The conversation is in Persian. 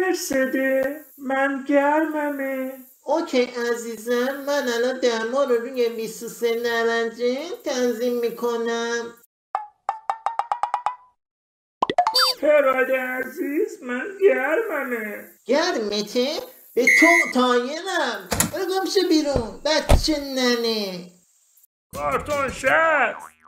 ترسده من گرممه. اوکی عزیزم، من الان دما رو روی 23 درجه تنظیم میکنم. پراده عزیز من گرممه. گرمته؟ به تو تایرم. برو گم شو بیرون بچه ننه. کارتون شد.